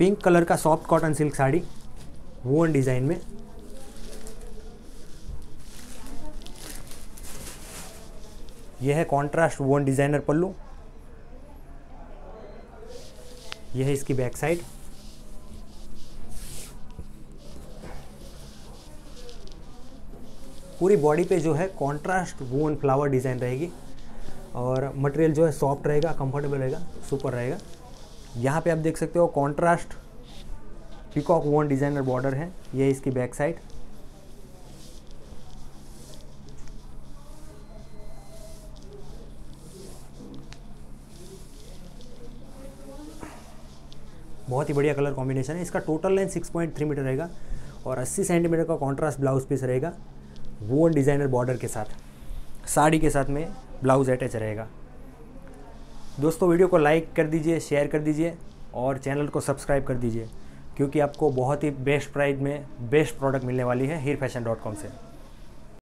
Pink colour का soft cotton silk sari woven design में। यह है कॉन्ट्रास्ट वुवन डिज़ाइनर पल्लू। यह है इसकी बैक साइड। पूरी बॉडी पे जो है कॉन्ट्रास्ट वुवन फ्लावर डिज़ाइन रहेगी और मटेरियल जो है सॉफ्ट रहेगा, कंफर्टेबल रहेगा, सुपर रहेगा। यहाँ पे आप देख सकते हो contrast peacock woven designer border है। यह इसकी बैक साइड। बहुत ही बढ़िया कलर कॉम्बिनेशन है। इसका टोटल लेंथ 6.3 मीटर रहेगा और 80 सेंटीमीटर का कॉन्ट्रास्ट ब्लाउज पीस रहेगा वुवन डिज़ाइनर बॉर्डर के साथ। साड़ी के साथ में ब्लाउज अटैच रहेगा। दोस्तों वीडियो को लाइक कर दीजिए, शेयर कर दीजिए और चैनल को सब्सक्राइब कर दीजिए, क्योंकि आपको बहुत ही बेस्ट प्राइस में बेस्ट प्रोडक्ट मिलने वाली है हीरफैशन.com से।